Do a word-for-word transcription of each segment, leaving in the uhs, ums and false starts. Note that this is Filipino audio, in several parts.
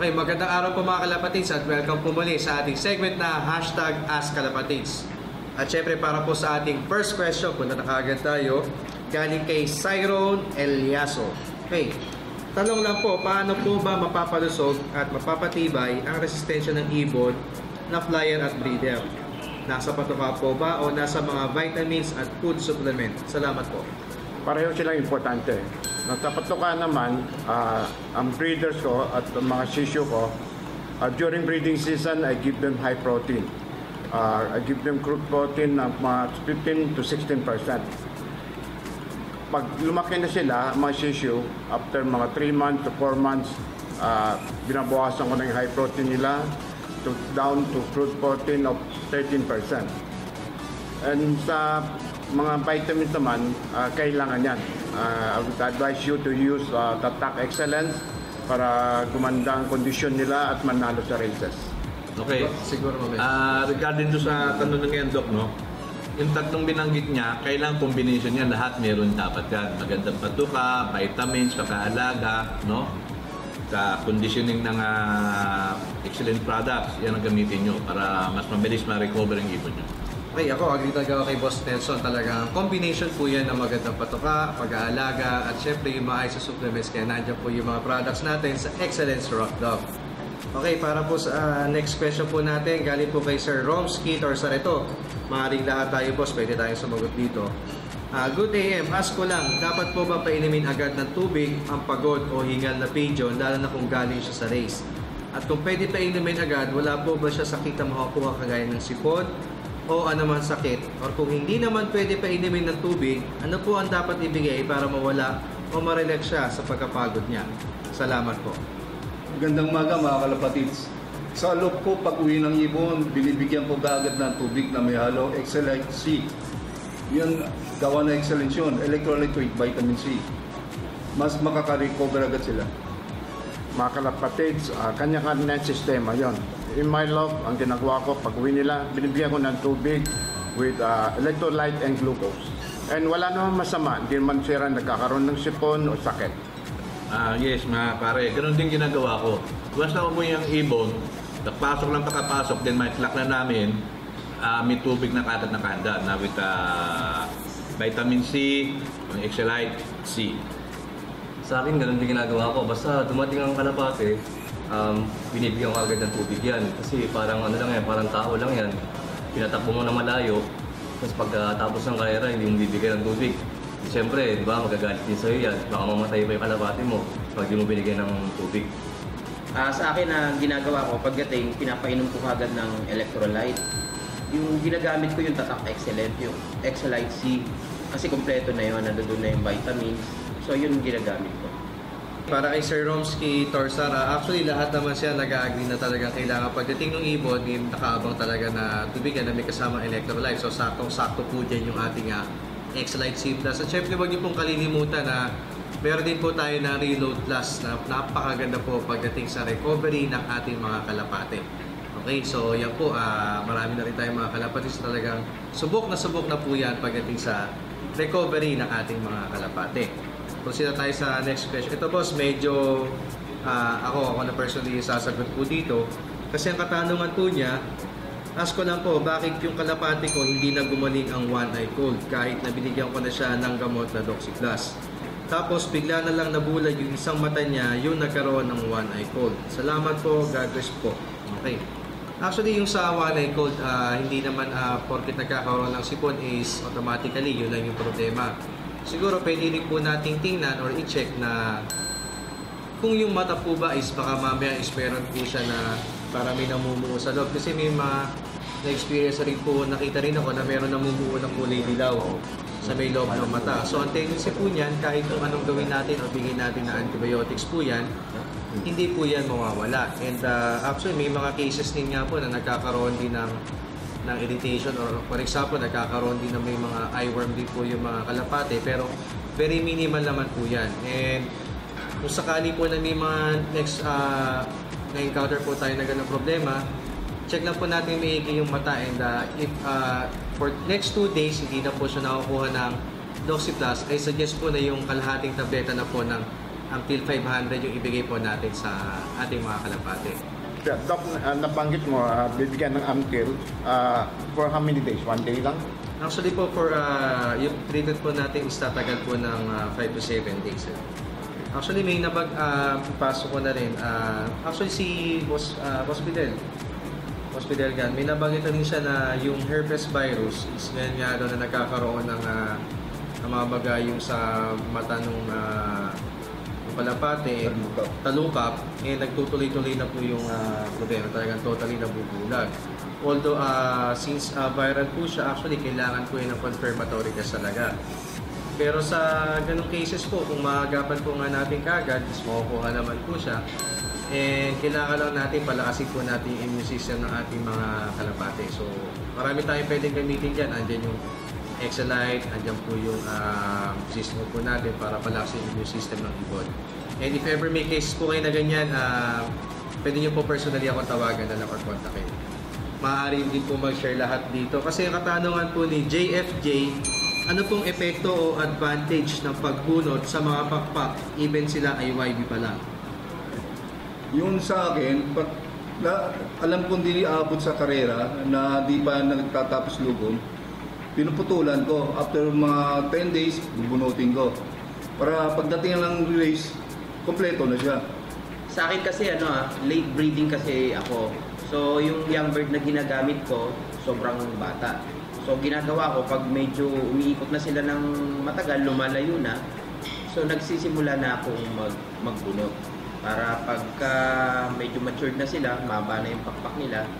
Okay, magandang araw po mga kalapatids at welcome po muli sa ating segment na hashtag Ask Kalapatids. At syempre para po sa ating first question, punta na kaagad tayo, galing kay Cyrone Eliaso. Okay, tanong lang po, paano po ba mapapalusog at mapapatibay ang resistensya ng ibon na flyer at breeder? Nasa patuka po ba o nasa mga vitamins at food supplement? Salamat po. Pareho silang importante. Nasa patuka naman, uh, ang breeders ko at mga sisyo ko, uh, during breeding season, I give them high protein. Uh, I give them crude protein ng mga fifteen to sixteen percent. Pag lumaki na sila, mga sisyo, after mga three months to four months, uh, binabawasan ko na yung high protein nila to, down to crude protein of thirteen percent. And sa mga vitamins naman, uh, kailangan yan. Uh, I would advise you to use uh, Tatak Excellence para gumanda ang kondisyon nila at manalo sa races. Okay. Siguro mamaya. Uh, regarding do sa tanong ng yan, Doc, no? Yung tatlong binanggit niya, kailangan combination yan. Lahat meron dapat yan. Magandang patuka, vitamins, kakaalaga, no? Sa conditioning ng uh, excellent products, yan ang gamitin nyo para mas mabilis ma-recover ang ibon nyo. Okay, ako agree talaga kay Boss Nelson. Talagang combination po yan ng magandang patuka, pag-aalaga, at syempre yung maayos sa supplements. Kaya nandiyan po yung mga products natin sa Excellence Rock Dog. Okay, para po sa uh, next question po natin, galing po kay Sir Romsky Torsareto. Maaaring lahat tayo, Boss, pwede tayong sumagot dito. Uh, good A M, ask ko lang, dapat po ba painumin agad ng tubig ang pagod o hingal na pigeon, lalo na kung galing siya sa race? At kung pwede painumin agad, wala po ba siya sakit na makakuha kagaya ng sipon o anumang sakit? Or kung hindi naman pwede painumin ng tubig, ano po ang dapat ibigay para mawala o ma-relax siya sa pagkapagod niya? Salamat po. Magandang umaga mga kalapatids. Sa loob ko, pag uwi ng ibon, binibigyan ko agad ng tubig na may halo Excellent C. Yun, gawa na excellent yun, electrolyte with vitamin C. Mas makaka-recover agad sila. Mga kalapatids, uh, kanya-kanya sistema yon. In my love, ang ginagawa ko, pag uwi nila, binibigyan ko ng tubig with uh, electrolyte and glucose. And wala naman masama, hindi naman sila nagkakaroon ng sipon o sakit. Ah, uh, yes, mga pare. Ganun din ginagawa ko. Basta mo yung ibon, nagpasok lang pakapasok, then may clock na namin, uh, may tubig na katat na kanda na with uh, vitamin C, Excellite C. Sa akin, ganun din ginagawa ko. Basta dumating ang kalapate, um, binibigyan ko agad ng tubig yan. Kasi parang ano lang yan, parang tao lang yan. Pinatakbo mo na malayo, tapos pagkatapos ng karera, hindi mo bibigyan ng tubig. Siyempre, di ba, magagalit din sa'yo yan. Baka mamatay pa yung kalapate mo pag di mo binigyan ng tubig. Uh, sa akin, ang uh, ginagawa ko, pagdating, pinapainom ko agad ng electrolyte. Yung ginagamit ko yung Tatak Excellent, yung Excellite C. Kasi kompleto na yun, nandoon na yung vitamins. So, yun yung ginagamit ko. Para kay Sir Romsky Torsara, actually lahat naman siya nag-agree na talagang kailangan pagdating ng ibon, yung nakaabang talaga na tubigan na may kasama electrolyte. So, saktong-sakto po dyan yung ating uh, Excellite C Plus. At syempre, huwag niyo pong kalilimutan na meron din po tayo na Reload Plus na napakaganda po pagdating sa recovery ng ating mga kalapate. Okay, so yan po, uh, marami na rin tayong mga kalapate. So, talagang subok na subok na po yan pagdating sa recovery ng ating mga kalapate. Proceed tayo sa next question. Ito, boss, medyo uh, ako, ako na personally sasagot po dito. Kasi ang katanungan po niya, ask ko lang po, bakit yung kalapate ko hindi na gumaling ang one-eye cold kahit na binigyan ko na siya ng gamot na Doxy Plus. Tapos bigla na lang nabulag yung isang mata niya, yung nagkaroon ng one-eye cold. Salamat po, God bless po. Okay. Actually, yung sa one-eye cold, uh, hindi naman uh, porket nagkakaroon ng sipon is automatically, yun lang yung problema. Siguro pwede rin po nating tingnan or i-check na kung yung mata po ba is baka mamaya is meron po siya na para may namumuo sa loob. Kasi may mga na-experience rin po, nakita rin ako na meron namumuo ng kulay dilaw sa may loob ng mata. So ang tendency po niyan, kahit kung anong gawin natin o bigyan natin na antibiotics po yan, hindi po yan mawawala. And uh, actually may mga cases din nga po na nagkakaroon din ng ng irritation or for example nagkakaroon din na may mga eyeworm din po yung mga kalapate, pero very minimal naman po yan. And kung sakali po na may mga next uh, na-encounter po tayo na ganung problema, check lang po natin maigi yung mata, and uh, if uh, for next two days hindi na po siya nakukuha ng Doxy Plus, ay suggest po na yung kalahating tableta na po ng until five hundred yung ibigay po natin sa ating mga kalapate. Yeah, Doc, uh, nabanggit mo, uh, bibigyan ng until uh, for how many days? One day lang? Actually po, for uh, yung treated po natin is tatagal po ng uh, five to seven days. Eh. Actually, may nabag, uh, pasok ko na rin. Uh, actually, si Boss, uh, Boss Fidel, Boss Fidel Gan, may nabanggit na rin siya na yung herpes virus is ngayon nga daw na nagkakaroon ng uh, namamaga yung sa mata nung uh, palapate, Talukap. talukap, eh nagtutuloy-tuloy na po yung uh, problema, talagang totally nabubulag. Although, uh, since uh, viral po siya, actually, kailangan po yun ng confirmatory test talaga. Pero sa ganong cases po, kung maagapan po nga natin kagad, is makukuha naman po siya. And kailangan lang natin palakasin po natin yung immune system ng ating mga kalapate. So, marami tayong pwedeng gamitin dyan. Andyan yung Exelite, andyan po yung uh, system po natin para palakasin yung immune system ng ibon. And if ever may cases po kayo na ganyan, uh, pwede nyo po personally ako tawagan na lang or kontakin. Maaari din po mag-share lahat dito. Kasi yung katanungan po ni J F J, ano pong epekto o advantage ng pagbunot sa mga pakpak, even sila ay Y B pa lang? Yun sa akin, pag, na, alam kong di aabot sa karera na di pa nagtatapos lugom, pinuputulan ko. After mga ten days, bubunutin ko. Para pagdating ng race, kompleto na siya. Sa akin kasi ano ah, late breeding kasi ako. So yung young bird na ginagamit ko, sobrang bata. So ginagawa ko pag medyo umiikot na sila ng matagal, lumalayo na. So nagsisimula na akong mag magbunot. Para pagka medyo matured na sila, maba na yung pakpak nila,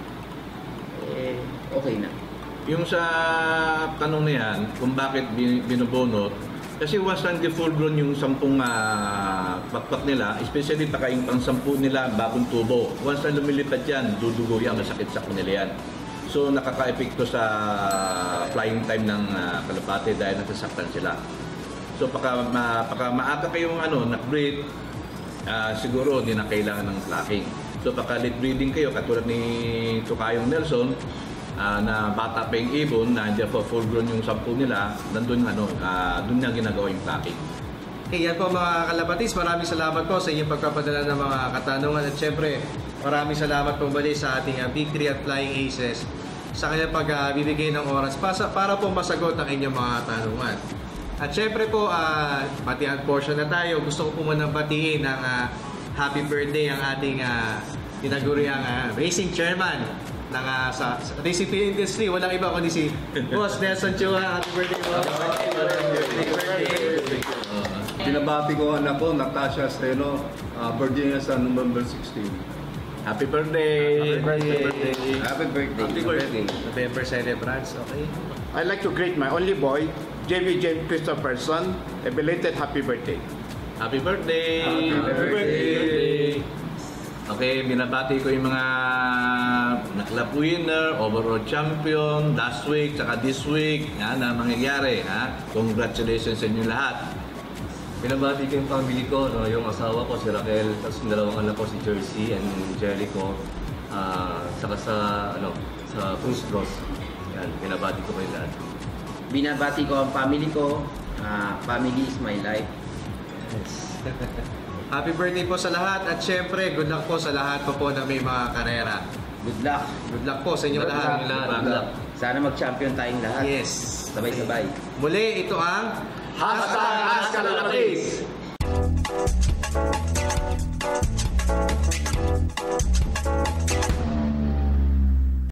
eh okay na. Yung sa tanong na yan, kung bakit bin- binubunot, kasi once hindi full grown yung sampung uh, pakpak nila, especially pakaing pang sampu nila, bagong tubo. Once na lumilipad yan, dudugo yan, masakit sa kanila yan. So nakaka-epekto sa flying time ng uh, kalapate dahil nasasaktan sila. So paka, ma, paka maaga kayong ano, na-breed, uh, siguro hindi na kailangan ng flocking. So paka late breeding kayo, katulad ni Tukayong Nelson, Uh, na bata pa yung ibon, na hindi pa full grown yung sampu nila, nandun, ano, uh, dun niya ginagawa yung flocking. Okay, yan po mga kalabatis. Maraming salamat po sa inyong pagpapadala ng mga katanungan. At syempre, maraming salamat po bali sa ating uh, Big Three at Flying Aces sa kanyang pagbibigay uh, ng oras para, para po masagot ang inyong mga katanungan. At syempre po, uh, batihan portion na tayo. Gusto ko po muna batiin ng uh, happy birthday ang ating uh, tinaguriang uh, racing chairman ng uh, sa, sa racing industry. Walang iba kundi si Boss Nelson Chua. Happy birthday po. Happy birthday. Binabati ko ang anak ko, Natasha Steno, uh, birthday niya sa November sixteen. Happy birthday! Happy birthday! Happy birthday. Happy birthday! November celebrants, okay? I'd like to greet my only boy, J V James Christopherson, a belated happy birthday. Happy birthday! Happy birthday! Okay, binabati ko yung mga club winner, overall champion, last week, saka this week, yan na mangyayari. Ha? Congratulations sa inyo lahat. Binabati ko yung family ko, no? Yung asawa ko, si Raquel, tapos yung dalawang anak ko, si Jersey and Jericho, uh, saka sa, ano, sa Fools Bros. Yan, binabati ko kayo lahat. Binabati ko ang family ko. Uh, family is my life. Yes. Happy birthday po sa lahat at syempre good luck po sa lahat po po na may mga karera. Good luck. Good luck po sa inyo Good luck lahat. sa inyo lahat. Good luck. Sana mag-champion tayong lahat. Yes. Sabay-sabay. Muli, ito ang Hashtag Ask Kalapatids!